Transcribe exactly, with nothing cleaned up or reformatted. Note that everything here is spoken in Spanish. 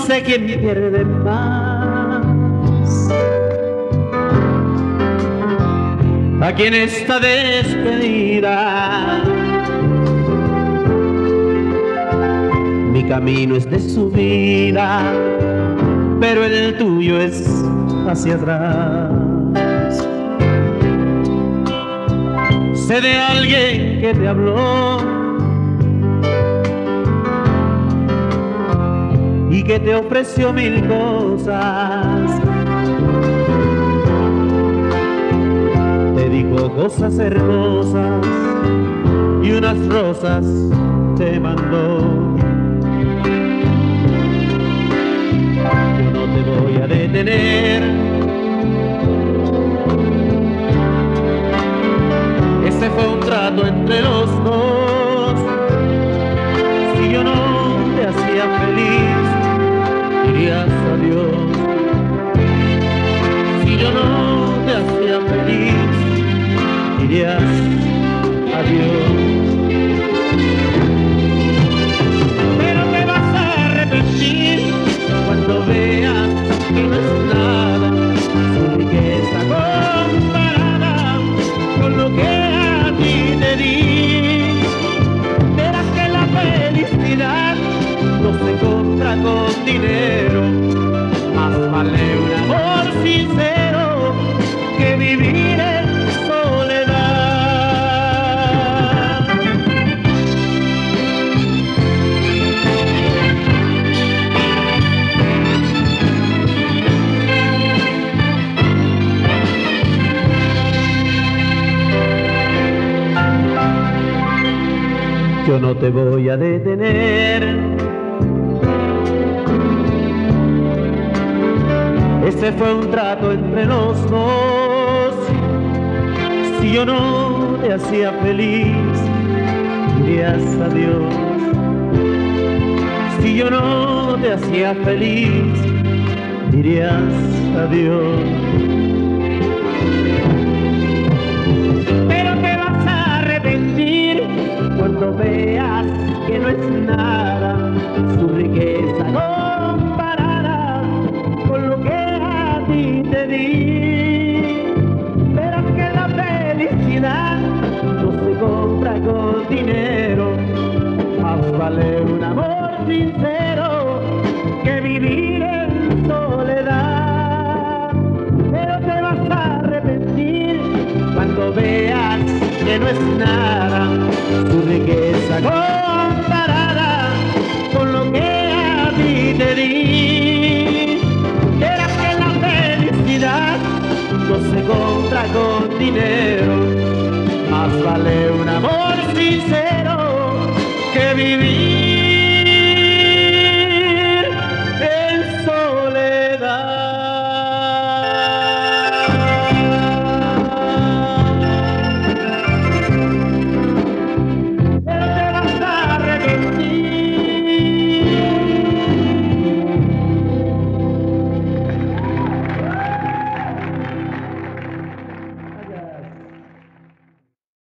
sé quién pierde más. Aquí en esta despedida, mi camino es de subida, pero el tuyo es hacia atrás. Sé de alguien que te habló y que te ofreció mil cosas, te dijo cosas hermosas y unas rosas te mandó. Yo no te voy a detener, este fue un trato entre los dos. Si yo no te hacía feliz, dirías adiós. Si yo no te hacía feliz, dirías adiós. Pero te vas a arrepentir cuando veas que no es nada su riqueza comparada con lo que a ti te di. Verás que la felicidad no se compra con dinero, más vale un amor sincero que vivir en soledad. Yo no te voy a detener, este fue un trato entre los dos. Si yo no te hacía feliz, dirías adiós. Si yo no te hacía feliz, dirías adiós. Pero te vas a arrepentir cuando veas que no es nada su riqueza comparada con lo que a ti te di. Verás que la felicidad no se compra con dinero, más vale un amor sincero que vivir en soledad. Pero te vas a arrepentir cuando veas que no es nada su riqueza comparada con lo que a ti te di. Verás que la felicidad no se compra con dinero, más vale un amor sincero que vivir